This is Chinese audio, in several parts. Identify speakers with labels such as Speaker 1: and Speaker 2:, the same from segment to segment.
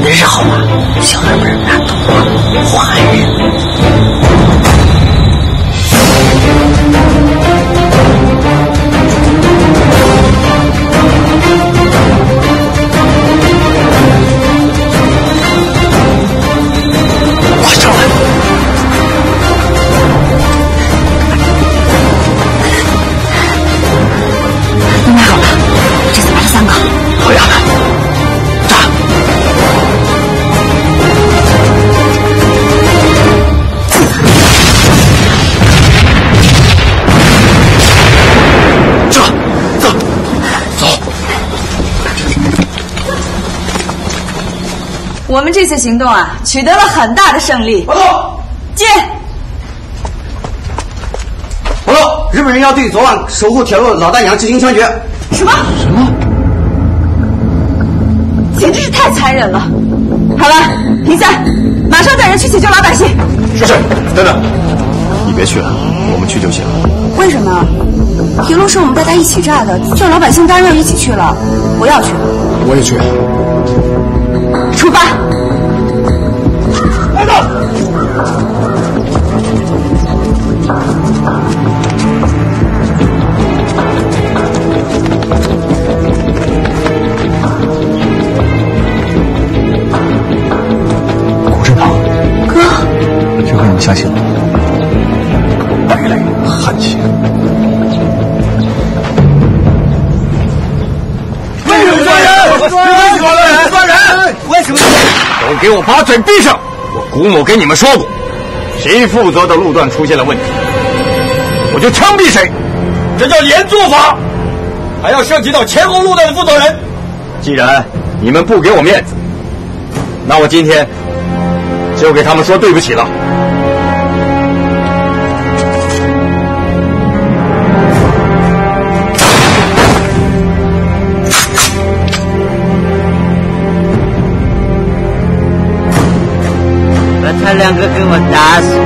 Speaker 1: 的日后啊，小日本那都坏人。快上来！
Speaker 2: 都买好了，这次买了3个。
Speaker 1: 好样的！炸！走！
Speaker 2: 我们这次行动啊，取得了很大的胜利。
Speaker 3: 报告！
Speaker 2: 进！
Speaker 3: 报告！日本人要对昨晚守护铁路的老大娘进行枪决。
Speaker 2: 什么？简直是太残忍了！好了，停赛，马上带人去解救老百姓。
Speaker 4: 是，等等，你别去了，我们去就行。
Speaker 2: 为什么？铁路是我们大家一起炸的，叫老百姓当然要一起去了。不要去。
Speaker 4: 我也去。
Speaker 2: 出发！
Speaker 3: 来到！
Speaker 4: 古振堂，
Speaker 2: 哥，
Speaker 4: 这回你们相信了？败类，汉奸！
Speaker 3: 为什么抓人？抓人！为什么？
Speaker 4: 都给我把嘴闭上！我古某跟你们说过，谁负责的路段出现了问题，我就枪毙谁。
Speaker 3: 这叫连坐法，还要涉及到前后路段的负责人。
Speaker 4: 既然你们不给我面子，那我今天就给他们说对不起了。
Speaker 1: 把他2个给我打死！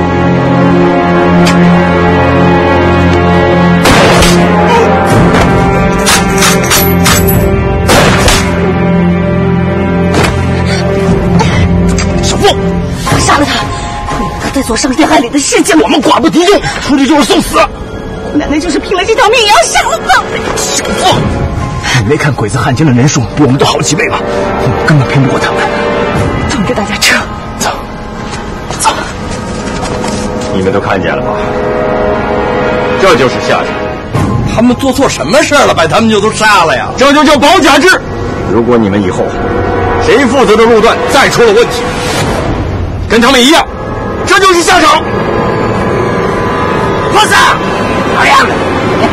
Speaker 4: 小凤，
Speaker 2: 杀了他！他在做伤天害理的事情。
Speaker 4: 我们寡不敌众，出去就是送死。
Speaker 2: 奶奶就是拼了这条命也要杀了他！
Speaker 4: 小凤，你没看鬼子汉奸的人数比我们多好几倍吗？我们根本拼不过他们。
Speaker 2: 跟着大家撤。
Speaker 4: 走！你们都看见了吧？这就是下场。
Speaker 3: 他们做错什么事了，把他们就都杀了呀？
Speaker 4: 这就叫保甲制。如果你们以后谁负责的路段再出了问题，跟他们一样，这就是下场。
Speaker 1: 破死！好样的！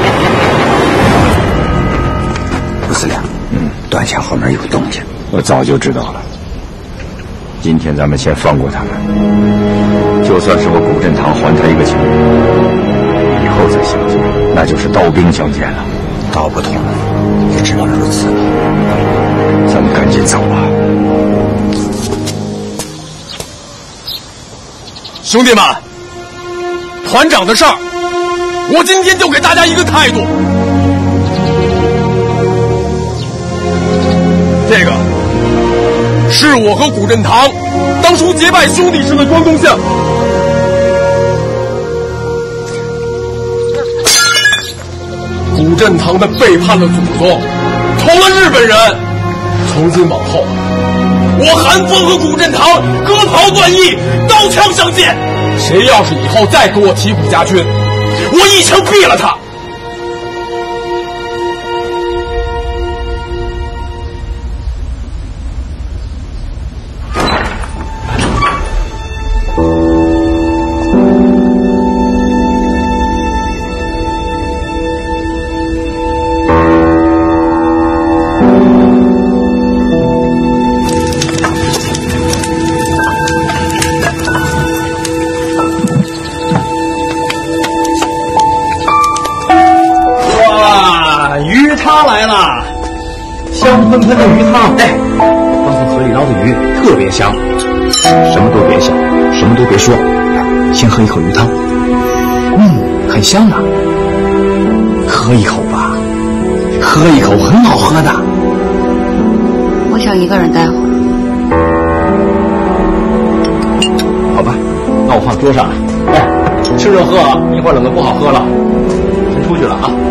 Speaker 3: 吴司令，段线后面有动静。
Speaker 4: 我早就知道了。今天咱们先放过他们，就算是我古振堂还他一个情，以后再相见，那就是刀兵相见了。
Speaker 3: 道不同，也只能如此了。
Speaker 4: 咱们赶紧走吧。
Speaker 3: 兄弟们，团长的事儿，我今天就给大家一个态度。这个是我和古振堂当初结拜兄弟时的关公像。古振堂的背叛了祖宗，投了日本人。从今往后，我韩风和古振堂割袍断义，刀枪相见。谁要是以后再给我提古家军，我一枪毙了他。 来了，香喷喷的鱼汤，哎，刚从河里捞的鱼特别香。
Speaker 4: 什么都别想，什么都别说，先喝一口鱼汤。很香啊。喝一口吧，喝一口很好喝的。
Speaker 2: 我想一个人待会儿。
Speaker 5: 桌上来，哎，吃热喝啊，一会儿冷的不好喝了。先出去了啊。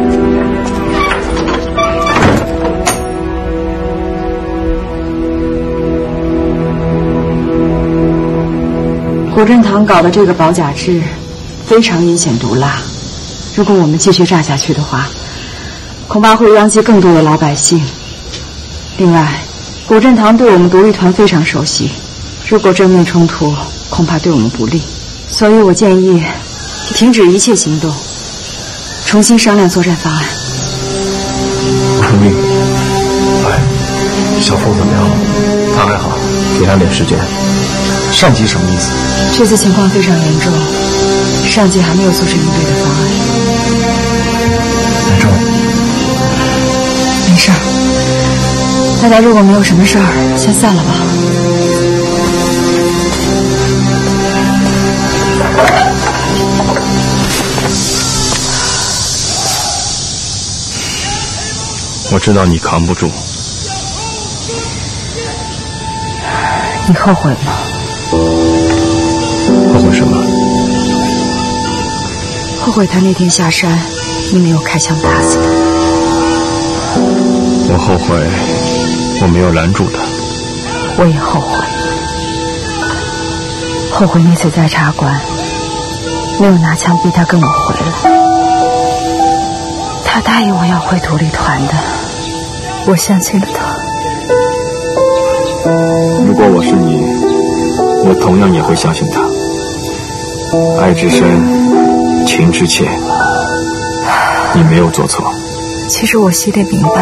Speaker 2: 古镇堂搞的这个保甲制非常阴险毒辣，如果我们继续炸下去的话，恐怕会殃及更多的老百姓。另外，古镇堂对我们独立团非常熟悉，如果正面冲突，恐怕对我们不利。所以我建议停止一切行动，重新商量作战方案。
Speaker 3: 我同意。哎，小凤怎么样了？
Speaker 5: 他还好，给他点时间。
Speaker 3: 上级什么意思？
Speaker 2: 这次情况非常严重，上级还没有做出应对的方案。
Speaker 3: 严重？
Speaker 2: 没事儿，大家如果没有什么事儿，先散了吧。
Speaker 3: 我知道你扛不住。
Speaker 2: 你后悔吗？
Speaker 3: 后悔什么？
Speaker 2: 后悔他那天下山，你没有开枪打死他。
Speaker 3: 我后悔我没有拦住他。
Speaker 2: 我也后悔，后悔那次在茶馆没有拿枪逼他跟我回来。他答应我要回独立团的，我相信了他。
Speaker 3: 如果我是你，我同样也会相信他。爱之深，情之切，你没有做错。
Speaker 2: 其实我心里明白，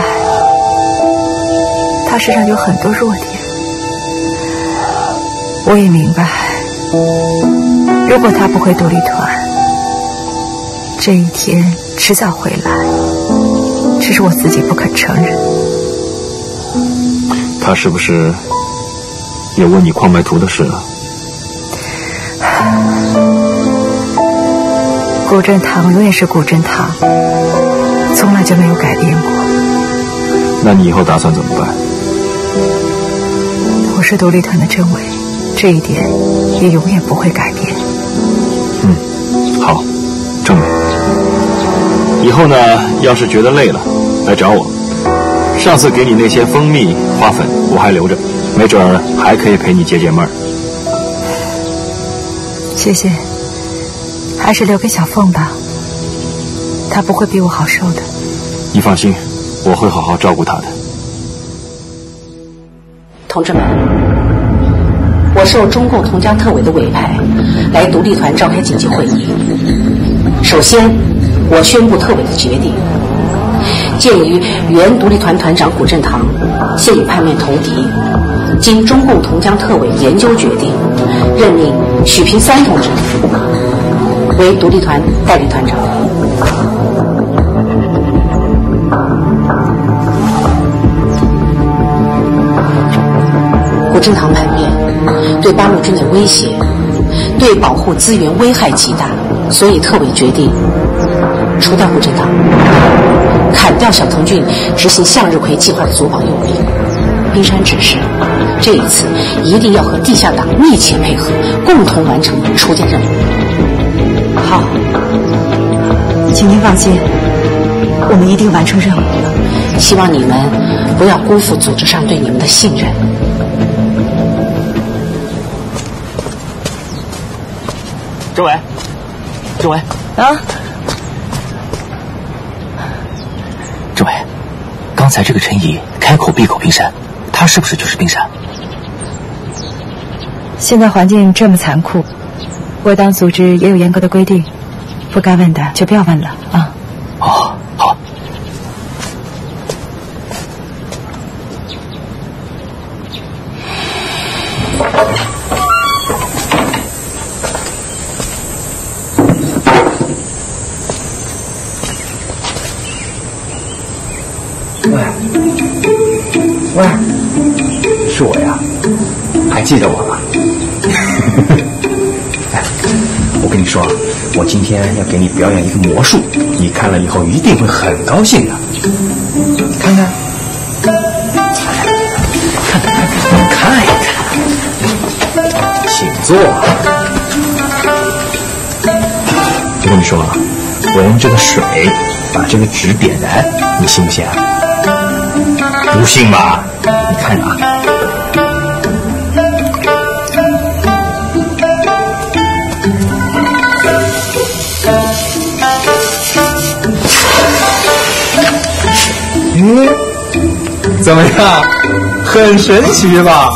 Speaker 2: 他身上有很多弱点。我也明白，如果他不回独立团，这一天迟早会来，只是我自己不肯承认。
Speaker 3: 他是不是也问你矿脉图的事了？
Speaker 2: 古镇堂永远是古镇堂，从来就没有改变过。
Speaker 3: 那你以后打算怎么办？
Speaker 2: 我是独立团的政委，这一点也永远不会改变。
Speaker 3: 好，政委。以后呢，要是觉得累了，来找我。上次给你那些蜂蜜、花粉，我还留着，没准儿还可以陪你解解闷儿。
Speaker 2: 谢谢，还是留给小凤吧，她不会比我好受的。
Speaker 3: 你放心，我会好好照顾她的。
Speaker 1: 同志们，我受中共同江特委的委派，来独立团召开紧急会议。首先，我宣布特委的决定。鉴于原独立团团长古镇堂现已叛变投敌，经中共同江特委研究决定，任命许平三同志为独立团代理团长。古镇堂叛变对八路军的威胁，对保护资源危害极大，所以特委决定除掉古镇堂，砍掉小藤郡执行向日葵计划的左膀右臂。冰山指示，这一次一定要和地下党密切配合，共同完成除奸任务。
Speaker 2: 好，请您放心，我们一定完成任务。
Speaker 1: 希望你们不要辜负组织上对你们的信任。
Speaker 5: 政委，政委
Speaker 2: 啊，
Speaker 5: 政委，刚才这个陈毅开口闭口冰山，他是不是就是冰山？
Speaker 2: 现在环境这么残酷，我党组织也有严格的规定，不该问的就不要问了啊。
Speaker 5: 哦，好。
Speaker 6: 喂，是我呀，还记得我吗？哎，我跟你说，我今天要给你表演一个魔术，你看了以后一定会很高兴的。看看，看一看，请坐。 说，我用这个水把这个纸点燃，你信不信啊？不信吧？你看着啊。怎么样？很神奇吧？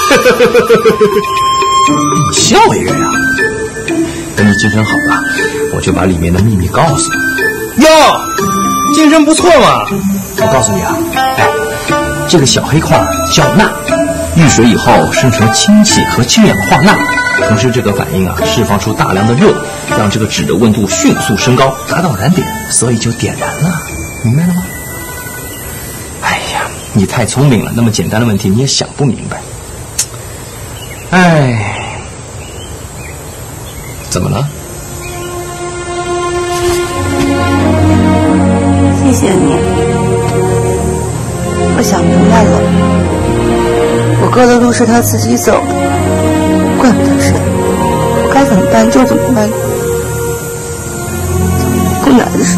Speaker 6: 你笑一个呀！等你精神好了，我就把里面的秘密告诉你。哟，精神不错嘛！我告诉你啊，这个小黑块叫钠，遇水以后生成氢气和氢氧化钠，同时这个反应啊释放出大量的热，让这个纸的温度迅速升高，达到燃点，所以就点燃了，明白了吗？哎呀，你太聪明了，那么简单的问题你也想不明白。哎，怎么了？
Speaker 7: 谢谢你，我想明白了，我哥的路是他自己走的，怪不得谁，我该怎么办就怎么办，不难受。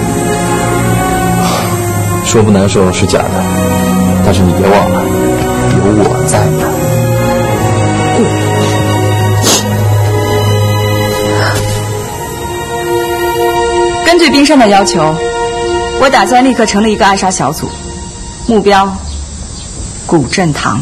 Speaker 6: 说不难受是假的，但是你别忘了，有我在呢。
Speaker 2: 根据冰山的要求，我打算立刻成立一个暗杀小组，目标古镇堂。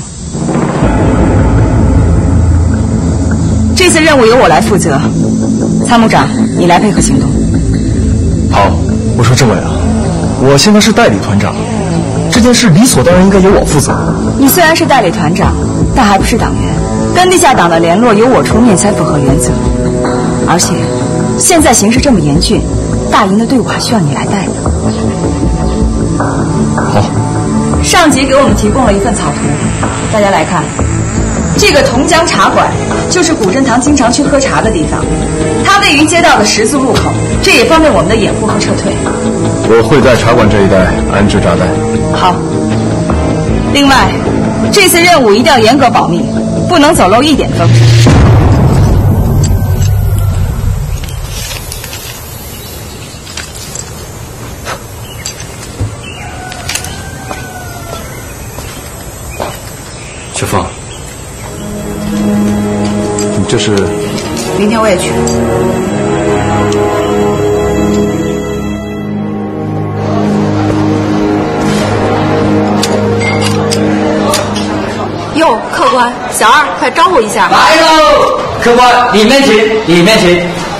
Speaker 2: 这次任务由我来负责，参谋长，你来配合行动。
Speaker 6: 好，我说政委啊，我现在是代理团长，这件事理所当然应该由我负责。
Speaker 2: 你虽然是代理团长，但还不是党员，跟地下党的联络由我出面才符合原则。而且，现在形势这么严峻，大营的队伍还需要你来带呢。
Speaker 6: 好，
Speaker 2: 上级给我们提供了一份草图，大家来看。这个同江茶馆就是古镇堂经常去喝茶的地方，它位于街道的十字路口，这也方便我们的掩护和撤退。
Speaker 6: 我会在茶馆这一带安置炸弹。
Speaker 2: 好。另外，这次任务一定要严格保密，不能走漏一点风声。
Speaker 6: 雪凤，你这是？
Speaker 2: 明天我也去。
Speaker 7: 哟，客官，小二，快招呼一下。
Speaker 5: 来喽，客官，里面请，里面请。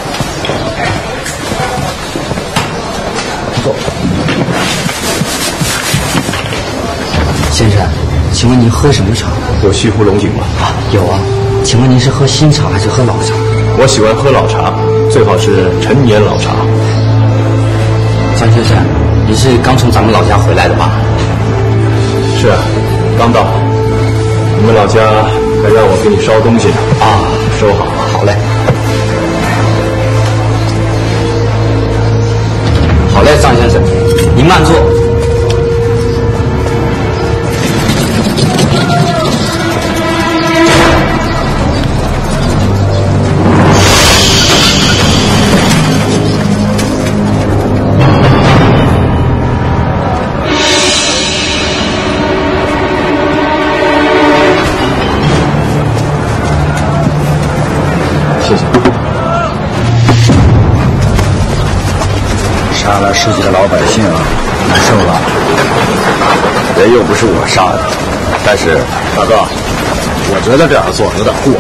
Speaker 8: 先生，请问您喝什么茶？
Speaker 3: 有西湖龙井吗？
Speaker 8: 有啊。请问您是喝新茶还是喝老茶？
Speaker 3: 我喜欢喝老茶，最好是陈年老茶。
Speaker 8: 张先生，你是刚从咱们老家回来的吧？
Speaker 3: 是啊，刚到。你们老家还让我给你烧东西呢。
Speaker 8: 啊，收好，好嘞。好嘞，张先生，您慢坐。
Speaker 4: 杀了10几个老百姓，难受了。人又不是我杀的，但是大哥，我觉得这样做有点过。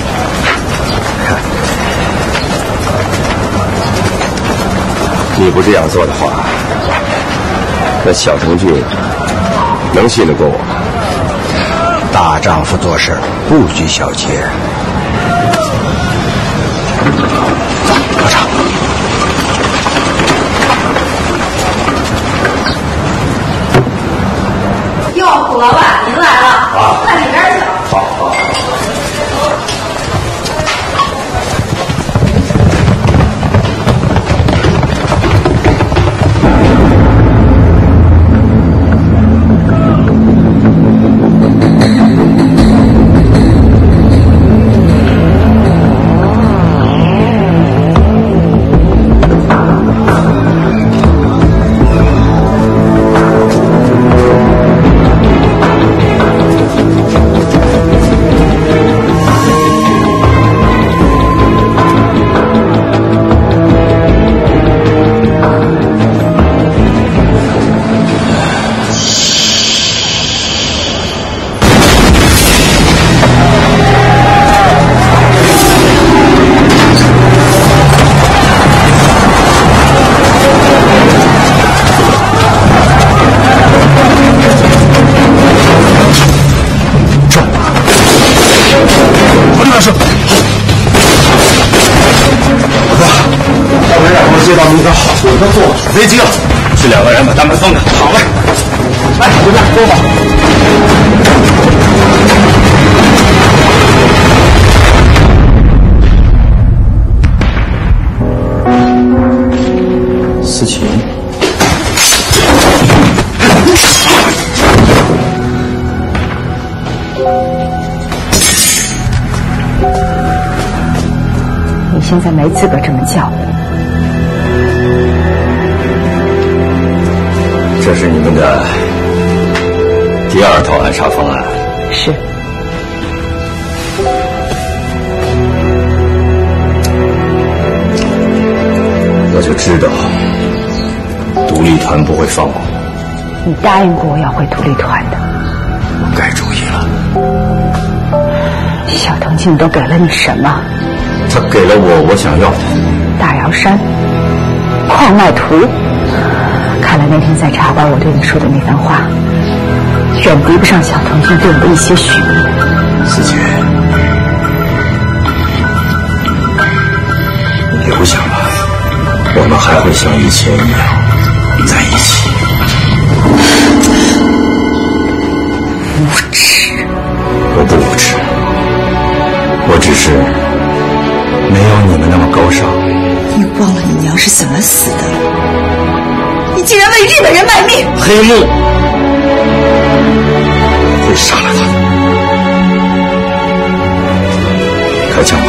Speaker 4: 你不这样做的话，那小程序能信得过我吗？大丈夫做事不拘小节。走，喝茶。
Speaker 7: 哟，古老板，您来了。啊，在里边请。
Speaker 4: 好。
Speaker 3: 我这边是。大哥，后面让我们接到目标，我们坐飞机了。
Speaker 4: 是2个人把他们放开。
Speaker 3: 好嘞。来，随便坐吧。
Speaker 4: 思琴，
Speaker 2: 你现在没资格这么叫我。
Speaker 4: 这是你们的第2套暗杀方案。
Speaker 2: 是。
Speaker 4: 我就知道独立团不会放过我。
Speaker 2: 你答应过我要回独立团的。
Speaker 4: 我改主意了。
Speaker 2: 小藤静都给了你什么？
Speaker 4: 他给了我想要的。
Speaker 2: 大瑶山、矿脉图。看来那天在茶馆我对你说的那番话，远比不上小藤静对我的一些许诺。
Speaker 4: 思琴，你留下吧，我们还会像以前一样在一起。
Speaker 2: 无耻！
Speaker 4: 我不无耻，我只是没有你们那么高尚。
Speaker 7: 你忘了你娘是怎么死的？你竟然为日本人卖命！
Speaker 4: 黑幕会杀了他的。开枪吧，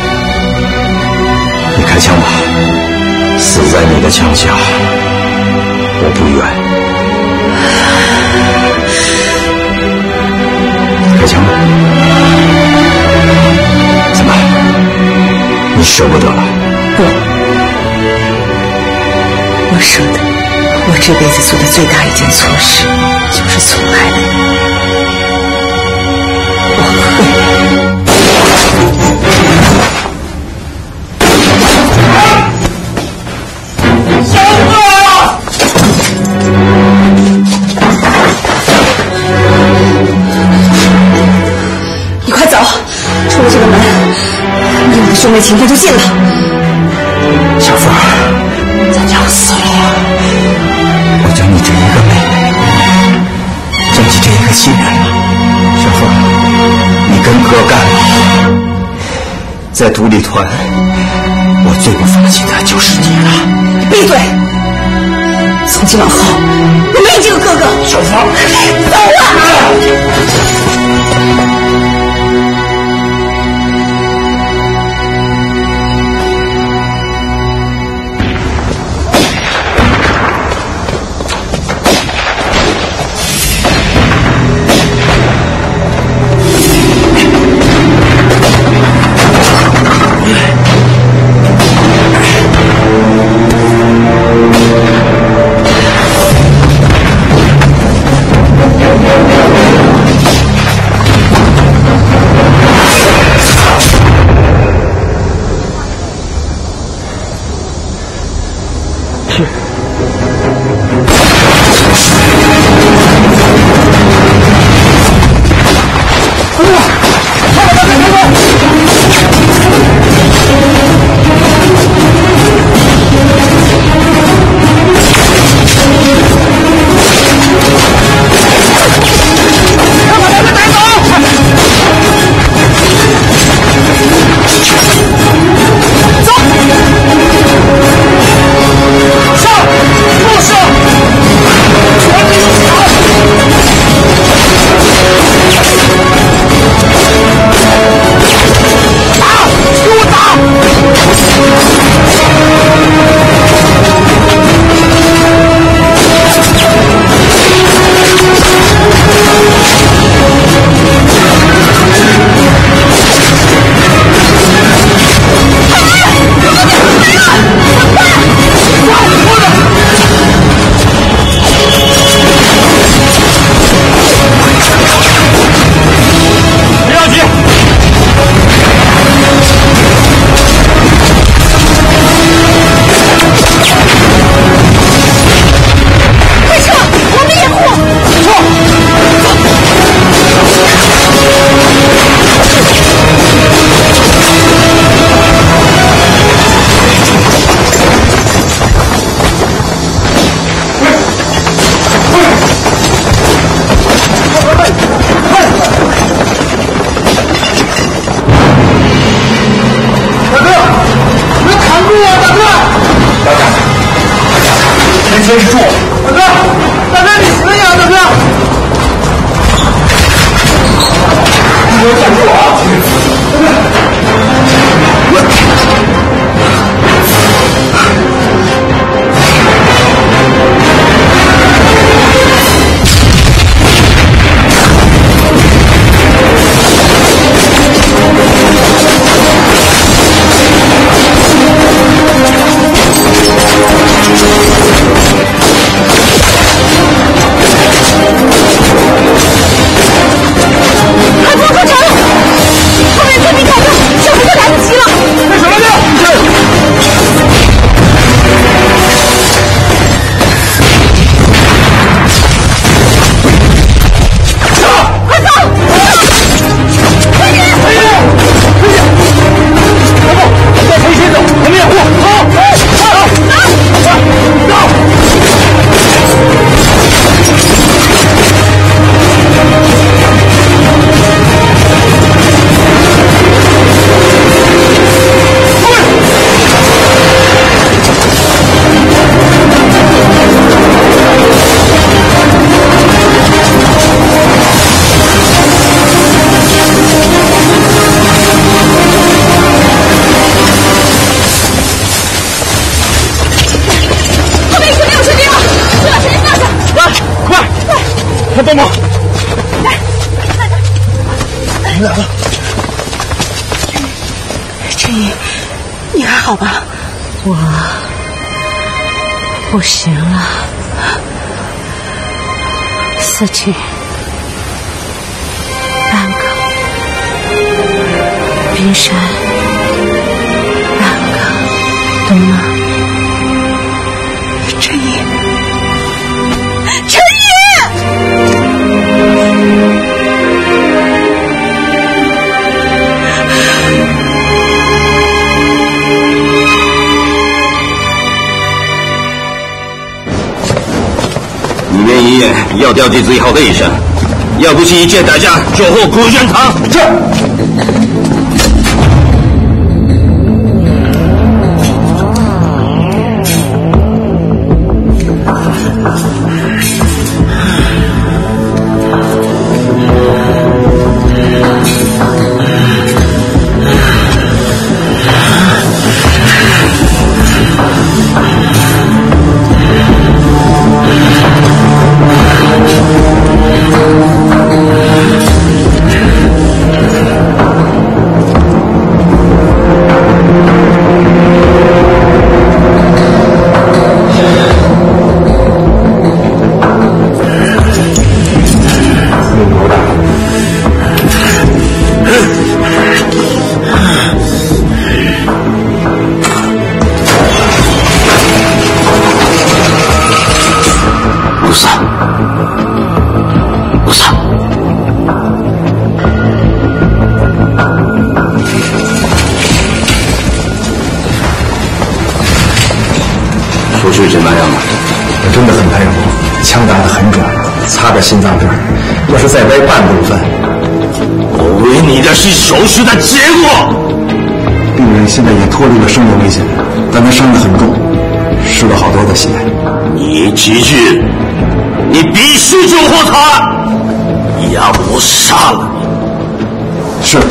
Speaker 4: 你开枪吧，死在你的枪下，我不愿。开枪吧。怎么？你舍不得了？
Speaker 7: 不，我舍得。我这辈子做的最大一件错事，就是错爱了你。我恨
Speaker 3: 小哥！
Speaker 7: 你快走，出了这个门，你们的兄妹情分就尽了。
Speaker 4: 小凤儿，
Speaker 7: 咱娘死了。
Speaker 4: 我将你这一个妹妹，将你这一个亲人了。小凤儿，你跟哥干了。在独立团，我最不放心的就是你了。
Speaker 7: 闭嘴！从今往后，我没你这个哥哥。
Speaker 3: 小凤儿，
Speaker 7: 走啊！ 陈怡，你还好吧？
Speaker 1: 我不行了，4句半个，冰山半个，懂吗？
Speaker 7: 陈怡，陈怡！
Speaker 4: 里面医院要调集最好的医生，要不惜一切代价救活古振堂。
Speaker 6: 是。
Speaker 4: 手术怎么样了？
Speaker 6: 我真的很难容，枪打得很准，擦着心脏这儿，要是再歪半部分，
Speaker 4: 我为你的是手术的结果。
Speaker 6: 病人现在也脱离了生命危险，但他伤得很重，失了好多的血。
Speaker 4: 你记住，你必须救活他，要不我杀了你。
Speaker 6: 是。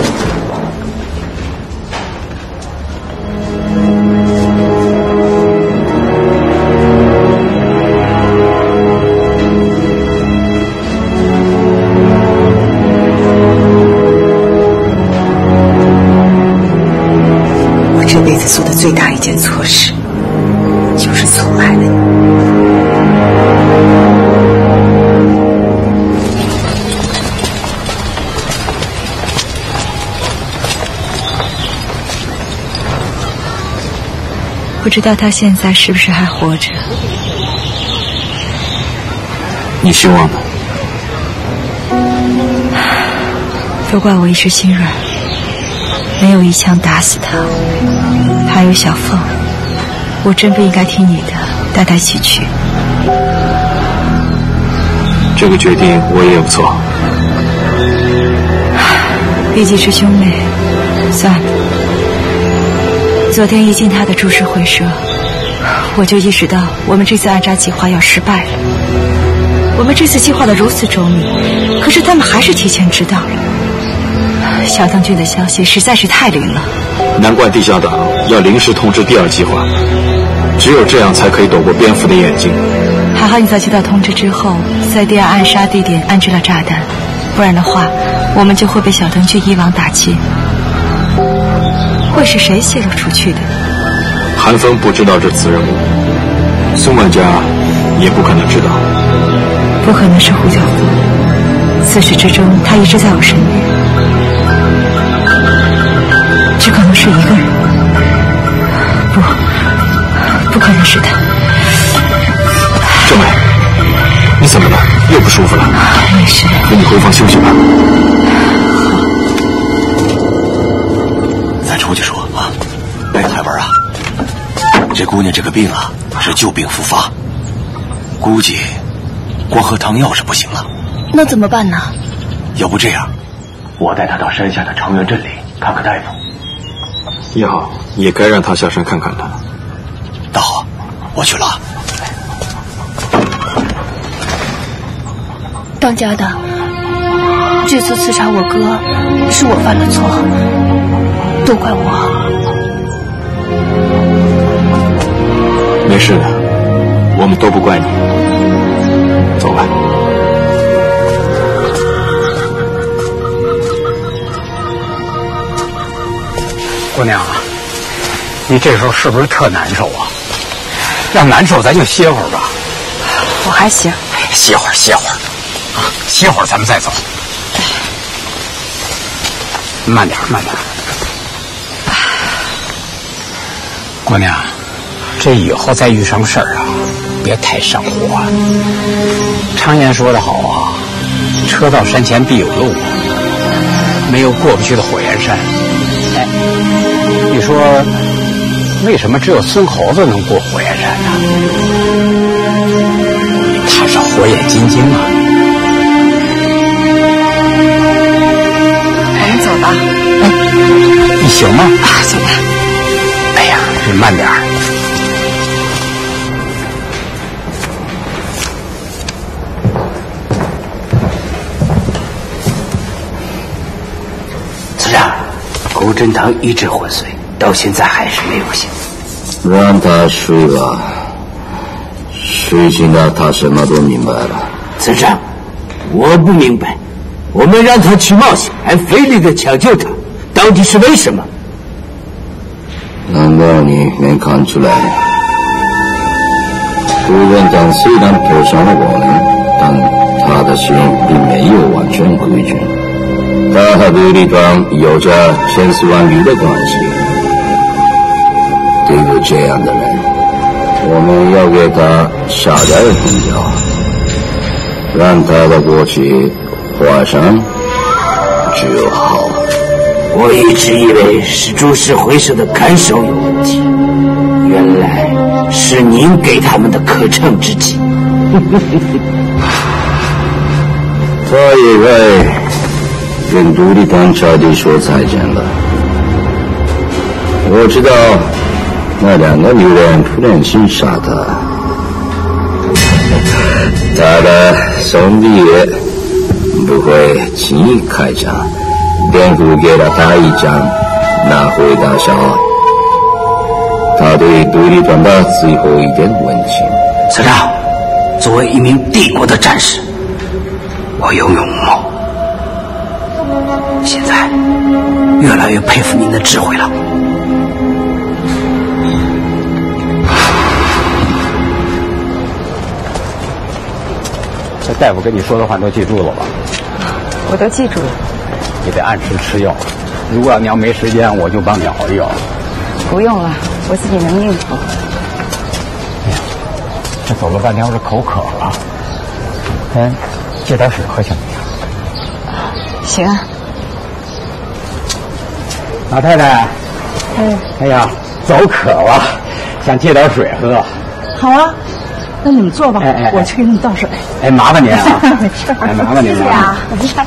Speaker 7: 这辈子做的最大一件错事，就是宠爱了你。
Speaker 2: 不知道他现在是不是还活着？
Speaker 5: 你希望呢？
Speaker 2: 都怪我一时心软，没有一枪打死他。还有小凤，我真不应该听你的，带他一起去。
Speaker 5: 这个决定我也有错，
Speaker 2: 毕竟是兄妹，算了。昨天一进他的株式会社，我就意识到我们这次暗杀计划要失败了。我们这次计划的如此周密，可是他们还是提前知道了。小邓军的消息实在是太灵了，
Speaker 5: 难怪地下党要临时通知第二计划，只有这样才可以躲过蝙蝠的眼睛。
Speaker 2: 还好你在接到通知之后，在第二暗杀地点安置了炸弹，不然的话，我们就会被小邓军一网打尽。会是谁泄露出去的？
Speaker 5: 韩风不知道这次任务，宋万家也不可能知道。
Speaker 2: 不可能是胡晓峰，自始至终他一直在我身边。只可能是一个人，不可能是他。
Speaker 5: 郑美，你怎么了？又不舒服了？
Speaker 2: 没事，
Speaker 5: 跟你回房休息吧。
Speaker 4: 咱出去说啊！哎，海文啊，这姑娘这个病啊是旧病复发，估计光喝汤药是不行了。
Speaker 9: 那怎么办呢？
Speaker 4: 要不这样，我带她到山下的长源镇里看看大夫。
Speaker 5: 也好，也该让他下山看看他。
Speaker 4: 那好，我去了。
Speaker 9: 当家的，这次刺杀我哥是我犯了错，都怪我。
Speaker 5: 没事的，我们都不怪你。走吧。
Speaker 10: 姑娘啊，你这时候是不是特难受啊？要难受咱就歇会儿吧。
Speaker 2: 我还行。
Speaker 10: 歇会儿，歇会儿，啊，歇会儿咱们再走。慢点，慢点。姑娘，这以后再遇上事儿啊，别太上火。常言说得好啊，车到山前必有路，没有过不去的火焰山。哎，你说为什么只有孙猴子能过火焰山呢？他是火眼金睛啊。
Speaker 2: 我们走吧。
Speaker 10: 哎，你行吗？
Speaker 2: 啊，走吧。
Speaker 10: 哎呀，你慢点儿。
Speaker 5: 司长，顾振堂一直昏睡，到现在还是没有醒。
Speaker 4: 让他睡吧，睡醒了他什么都明白了。
Speaker 5: 司长，我不明白，我们让他去冒险，还费力的抢救他，到底是为什么？
Speaker 4: 难道你没看出来？顾振堂虽然头上了我们，但他的心并没有完全归军。他和独立团有着千丝万缕的关系。对于这样的人，我们要给他下点狠药，让他的过去画上句号。
Speaker 5: 我一直以为是株式会社的看守有问题，原来是您给他们的可乘之机。
Speaker 4: 他也该跟独立团彻底说再见了。我知道那两个女人不忍心杀他，他的兄弟也不会轻易开枪，辩护给了他一枪，拿回大小他对独立团的最后一点温情。
Speaker 5: 司长，作为一名帝国的战士，我有勇谋，现在越来越佩服您的智慧了。
Speaker 10: 这大夫跟你说的话都记住了吧？
Speaker 2: 我都记住了。
Speaker 10: 你得按时吃药，如果你要没时间，我就帮你熬药。
Speaker 2: 不用了，我自己能应付。
Speaker 10: 哎呀，这走了半天，我这口渴了。咱借点水喝行不行？
Speaker 2: 行啊。
Speaker 10: 老太太，哎呀，走渴了，想借点水喝。
Speaker 1: 好啊，那你们坐吧，
Speaker 10: 哎，
Speaker 1: 我去给你们倒水。
Speaker 10: 哎，麻烦您啊，
Speaker 1: 没事，
Speaker 10: 哎，麻烦您了啊。
Speaker 1: 没事。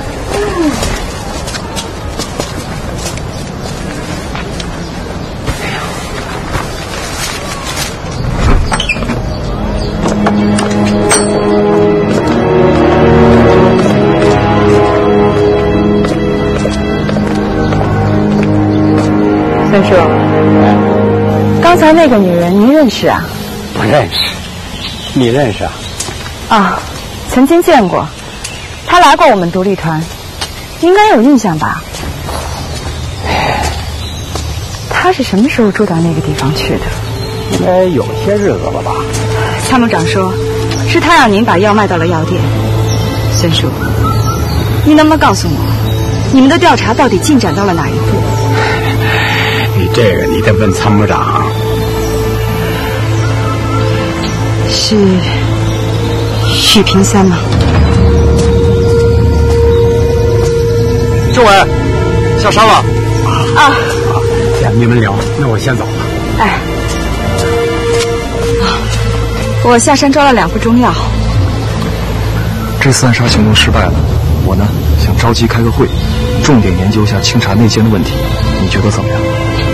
Speaker 2: 孙叔，刚才那个女人您认识啊？
Speaker 10: 不认识，你认识啊？
Speaker 2: 啊，曾经见过，她来过我们独立团，应该有印象吧？她是什么时候住到那个地方去的？
Speaker 10: 应该有些日子了吧？
Speaker 2: 参谋长说，是他让您把药卖到了药店。孙叔，你能不能告诉我，你们的调查到底进展到了哪一步？
Speaker 10: 你这个你得问参谋长。
Speaker 2: 是许平三吗？
Speaker 3: 政委，下山了。
Speaker 2: 啊。
Speaker 10: 行，你们聊，那我先走了。
Speaker 2: 哎。我下山抓了2副中药。
Speaker 11: 这次暗杀行动失败了，我呢想召集开个会，重点研究一下清查内奸的问题，你觉得怎么样？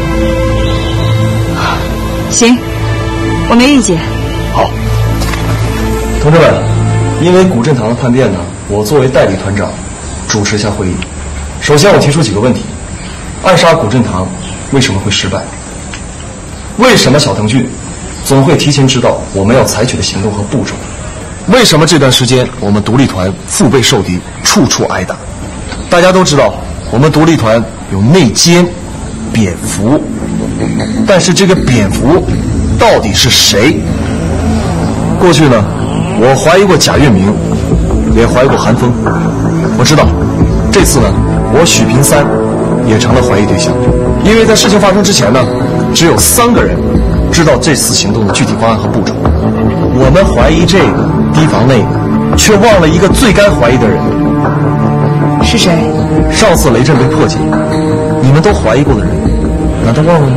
Speaker 2: 行，我没意见。
Speaker 11: 好，同志们，因为古振堂的叛变呢，我作为代理团长主持一下会议。首先我提出几个问题：暗杀古振堂为什么会失败？为什么小藤俊总会提前知道我们要采取的行动和步骤？为什么这段时间我们独立团腹背受敌，处处挨打？大家都知道，我们独立团有内奸蝙蝠，但是这个蝙蝠到底是谁？过去呢，我怀疑过贾月明，也怀疑过韩风。我知道，这次呢，我许平三也成了怀疑对象，因为在事情发生之前呢，只有3个人知道这次行动的具体方案和步骤。我们怀疑这个，提防那个，却忘了一个最该怀疑的人。
Speaker 2: 是谁？
Speaker 11: 上次雷震被破解，你们都怀疑过的人，难道忘了吗？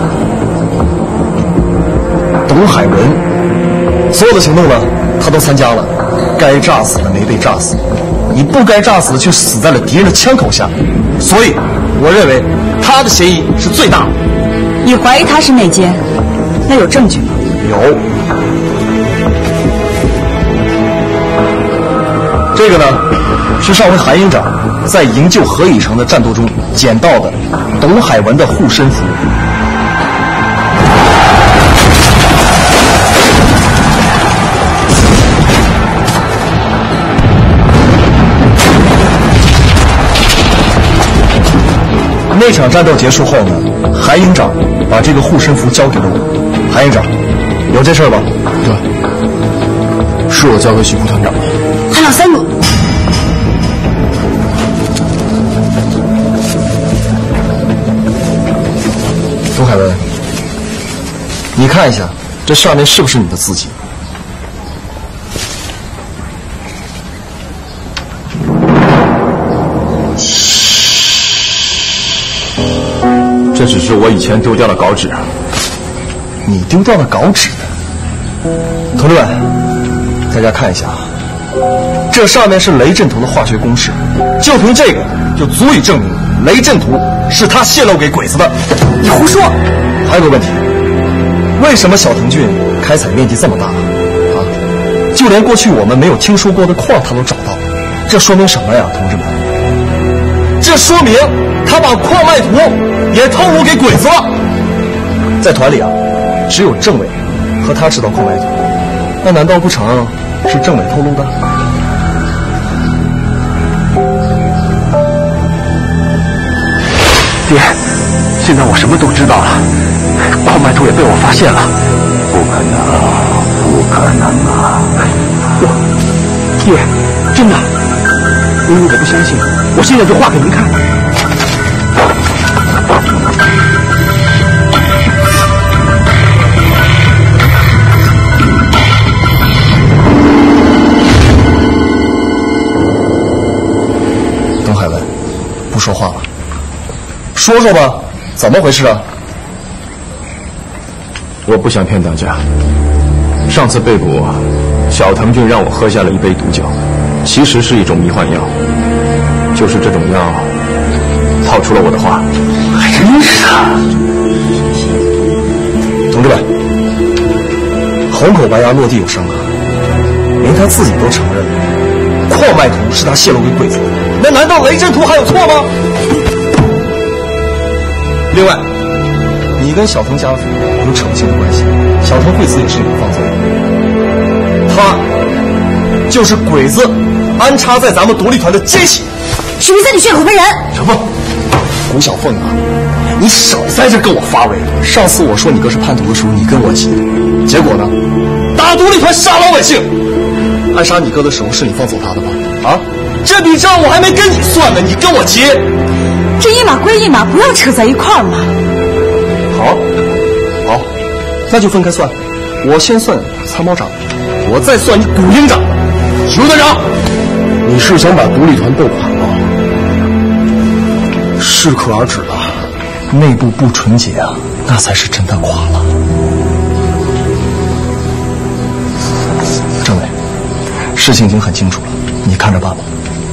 Speaker 11: 董海文，所有的行动呢，他都参加了，该炸死的没被炸死，你不该炸死的却死在了敌人的枪口下，所以我认为他的嫌疑是最大的。
Speaker 2: 你怀疑他是内奸，那有证据吗？
Speaker 11: 有。这个呢，是上回韩营长在营救何以成的战斗中捡到的董海文的护身符。那场战斗结束后呢，韩营长把这个护身符交给了我。韩营长，有这事儿吧？
Speaker 3: 对，是我交给许副团长的。
Speaker 2: 韩老三，
Speaker 11: 董海文，你看一下，这上面是不是你的字迹？
Speaker 3: 这只是我以前丢掉的稿纸。
Speaker 11: 你丢掉的稿纸？同志们，大家看一下，这上面是雷震图的化学公式，就凭这个就足以证明雷震图是他泄露给鬼子的。
Speaker 2: 你胡说！
Speaker 11: 还有个问题，为什么小藤郡开采面积这么大啊？就连过去我们没有听说过的矿他都找到，这说明什么呀，同志们？这说明他把矿脉图也透露给鬼子了。在团里啊，只有政委和他知道矿脉图，那难道不成是政委透露的？
Speaker 12: 爹，现在我什么都知道了，矿脉图也被我发现了。
Speaker 5: 不可能，不可能啊！
Speaker 12: 爹，真的，您如果不相信，我现在就画给您看。
Speaker 11: 董海文，不说话了。说说吧，怎么回事啊？
Speaker 3: 我不想骗大家。上次被捕，小藤郡让我喝下了一杯毒酒，其实是一种迷幻药。就是这种药，套出了我的话。
Speaker 5: 还真是啊！
Speaker 11: 同志们，红口白牙落地有声啊，连他自己都承认了，矿脉图是他泄露给鬼子的，那难道雷震图还有错吗？另外，你跟小藤家族有扯不清的关系，小藤惠子也是你的放纵人，他就是鬼子安插在咱们独立团的奸细。
Speaker 2: 许明三，你血口喷人！
Speaker 11: 什么？谷小凤啊，你少在这跟我发威！上次我说你哥是叛徒的时候，你跟我急，结果呢，打独立团杀老百姓，暗杀你哥的时候是你放走他的吧？啊，这笔账我还没跟你算呢，你跟我急。
Speaker 2: 这一码归一码，不要扯在一块儿嘛。
Speaker 11: 好，那就分开算。我先算参谋长，我再算你谷营长。许副团长，你是想把独立团斗垮吗？适可而止了，内部不纯洁啊，那才是真的垮了。政委，事情已经很清楚了，你看着办吧。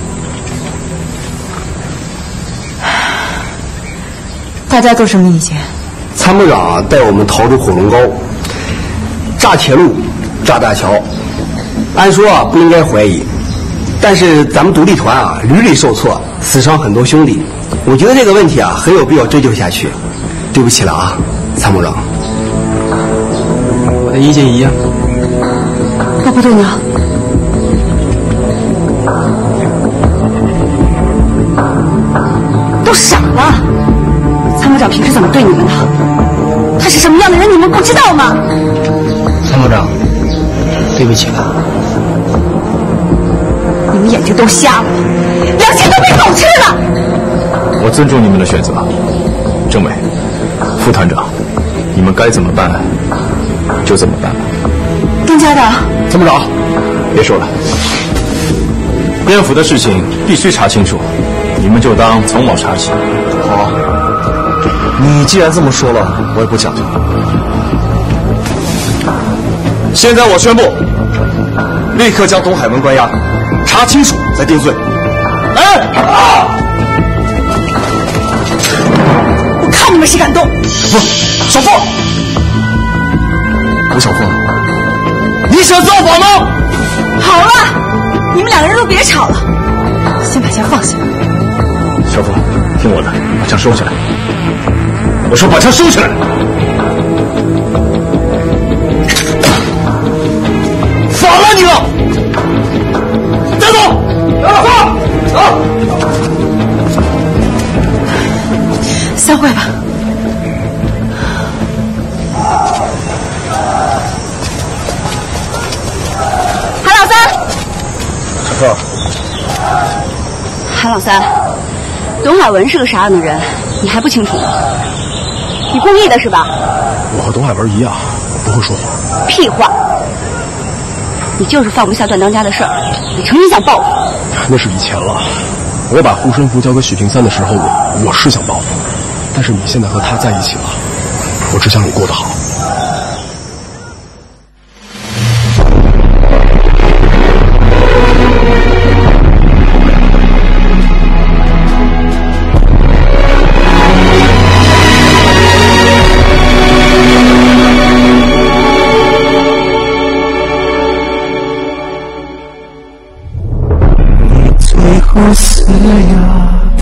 Speaker 2: 大家都什么意见？
Speaker 12: 参谋长带我们逃出火龙沟，炸铁路、炸大桥，按说啊不应该怀疑，但是咱们独立团啊屡屡受挫，死伤很多兄弟，我觉得这个问题啊很有必要追究下去。对不起了啊，参谋长。
Speaker 8: 我的意见一样。
Speaker 2: 那部队呢？都傻了。参谋部长平时怎么对你们的？他是什么样的人，你们不知道吗？
Speaker 6: 参谋长，对不起了。
Speaker 2: 你们眼睛都瞎了，良心都被狗吃了。
Speaker 11: 我尊重你们的选择，政委、副团长，你们该怎么办就怎么办吧。
Speaker 2: 丁家的
Speaker 11: 参谋长，别说了，边府的事情必须查清楚，你们就当从某查起。
Speaker 12: 好，你既然这么说了，我也不讲究。现在我宣布，立刻将董海文关押，查清楚再定罪。
Speaker 2: 我看你们谁敢动！
Speaker 12: 不，小凤，吴小凤，你想造反吗？
Speaker 2: 好了，你们两个人都别吵了，先把枪放下。
Speaker 11: 小凤，听我的，把枪收起来。我说把枪收起来。
Speaker 12: 反了你了！带走！走！
Speaker 2: 散会吧。韩老三，
Speaker 11: 小凤，
Speaker 2: 韩老三，董海文是个啥样的人，你还不清楚吗？你故意的是吧？
Speaker 11: 我和董海文一样，不会说谎。
Speaker 2: 屁话！你就是放不下段当家的事儿，你诚心想报复。
Speaker 11: 那是以前了，我把护身符交给许平三的时候，我是想报复，但是你现在和他在一起了，我只想你过得好。
Speaker 13: 最后撕咬